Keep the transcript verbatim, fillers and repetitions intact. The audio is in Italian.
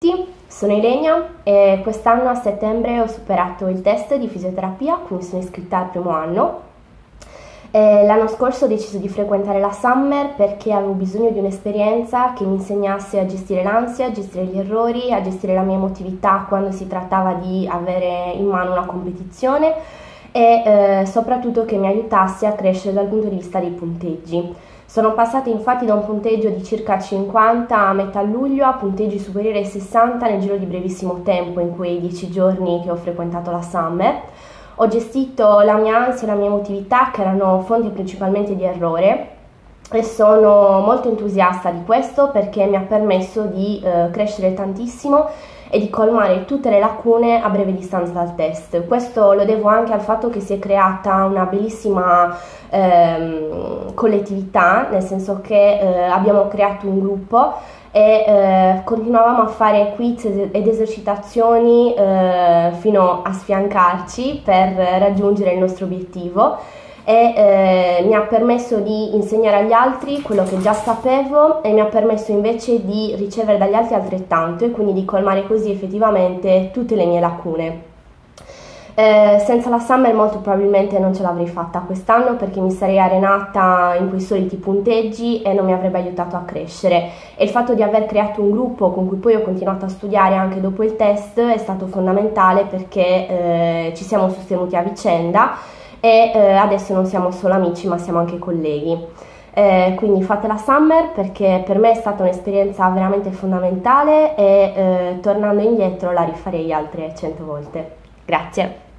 Sì, sono Ilenia e quest'anno a settembre ho superato il test di fisioterapia, quindi sono iscritta al primo anno. E l'anno scorso ho deciso di frequentare la Summer perché avevo bisogno di un'esperienza che mi insegnasse a gestire l'ansia, a gestire gli errori, a gestire la mia emotività quando si trattava di avere in mano una competizione e eh, soprattutto che mi aiutasse a crescere dal punto di vista dei punteggi. Sono passata infatti da un punteggio di circa cinquanta a metà luglio a punteggi superiori ai sessanta nel giro di brevissimo tempo in quei dieci giorni che ho frequentato la Summer. Ho gestito la mia ansia e la mia emotività, che erano fonte principalmente di errore, e sono molto entusiasta di questo perché mi ha permesso di eh, crescere tantissimo e di colmare tutte le lacune a breve distanza dal test. Questo lo devo anche al fatto che si è creata una bellissima ehm, collettività, nel senso che eh, abbiamo creato un gruppo e eh, continuavamo a fare quiz ed esercitazioni eh, fino a sfiancarci per raggiungere il nostro obiettivo. E eh, mi ha permesso di insegnare agli altri quello che già sapevo e mi ha permesso invece di ricevere dagli altri altrettanto e quindi di colmare così effettivamente tutte le mie lacune. Eh, senza la Summer molto probabilmente non ce l'avrei fatta quest'anno perché mi sarei arenata in quei soliti punteggi e non mi avrebbe aiutato a crescere, e il fatto di aver creato un gruppo con cui poi ho continuato a studiare anche dopo il test è stato fondamentale perché eh, ci siamo sostenuti a vicenda e eh, adesso non siamo solo amici ma siamo anche colleghi. Eh, quindi fate la Summer perché per me è stata un'esperienza veramente fondamentale e eh, tornando indietro la rifarei altre cento volte. Grazie.